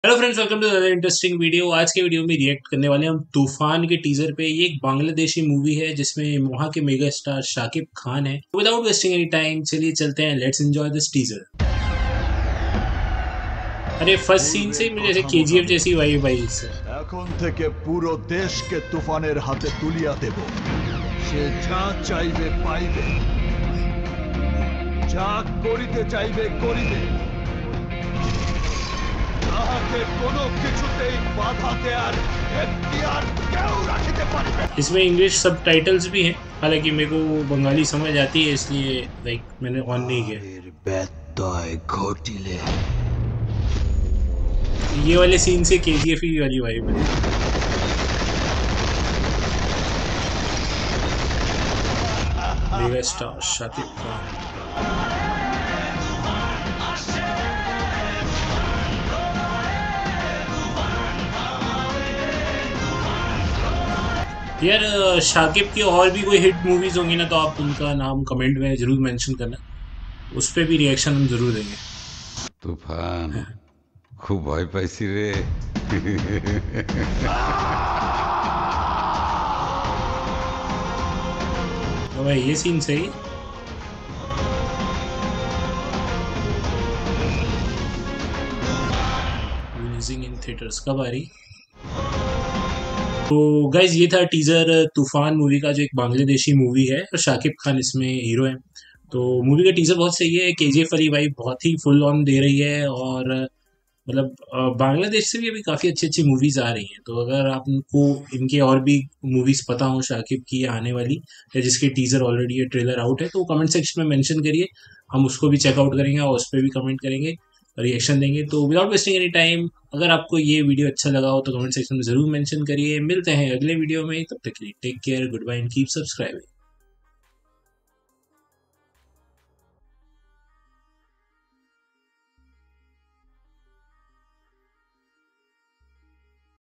Hello friends, welcome to another interesting video. आज के video में रिएक्ट करने वाले हैं हम तूफान के टीजर पे। ये एक बांग्लादेशी मूवी है जिसमें वहाँ के मेगा स्टार शाकिब खान है। विदाउट वेस्टिंग एनी टाइम चलिए चलते हैं, लेट्स एंजॉय दिस टीजर। अरे फर्स्ट सीन से ही मुझे जैसे केजीएफ जैसी वाइब आई इससे। এখন থেকে পুরো দেশকে তুফানের হাতে তুলিয়া দেব। সে যা চাইবে পাইবে, যা করিতে চাইবে করিবে, তাহাকে কোনো কিছুতেই বাধা দেয়ার এখতিয়ার কেউ রাখিতে পারিবে। इसमें इंग्लिश सबटाइटल्स भी हैं, हालांकि मेरे को बंगाली समझ आती है इसलिए मैंने ऑन नहीं किया। ব্যত্যয় ঘটিলে ये वाले सीन से केजीएफ ही वाली वाइब है। Mega star Shakib Khan. यार शाकिब की और भी कोई हिट मूवीज होंगी ना, तो आप उनका नाम कमेंट में जरूर मेंशन करना, उस पर भी रिएक्शन हम जरूर देंगे। तूफान खूब भय पाइसी रे। तो भाई ये सीन सही। रिलीजिंग इन थिएटर्स कब आ रही? तो गाइज ये था टीजर तूफान मूवी का, जो एक बांग्लादेशी मूवी है और शाकिब खान इसमें हीरो है। तो मूवी का टीजर बहुत सही है। केजीएफ वाली वाइब बहुत ही फुल ऑन दे रही है। और बांग्लादेश से भी अभी काफ़ी अच्छी अच्छी मूवीज आ रही हैं। तो अगर आपको इनके और भी मूवीज पता हो शाकिब की आने वाली, या जिसके टीजर ऑलरेडी है, ट्रेलर आउट है, तो कमेंट सेक्शन में मेंशन करिए, हम उसको भी चेकआउट करेंगे और उस पर भी कमेंट करेंगे, रिएक्शन देंगे। तो विदाउट वेस्टिंग एनी टाइम, अगर आपको ये वीडियो अच्छा लगा हो तो कमेंट सेक्शन में जरूर मेंशन करिए। मिलते हैं अगले वीडियो में, तब तक के लिए take care, goodbye and keep subscribing.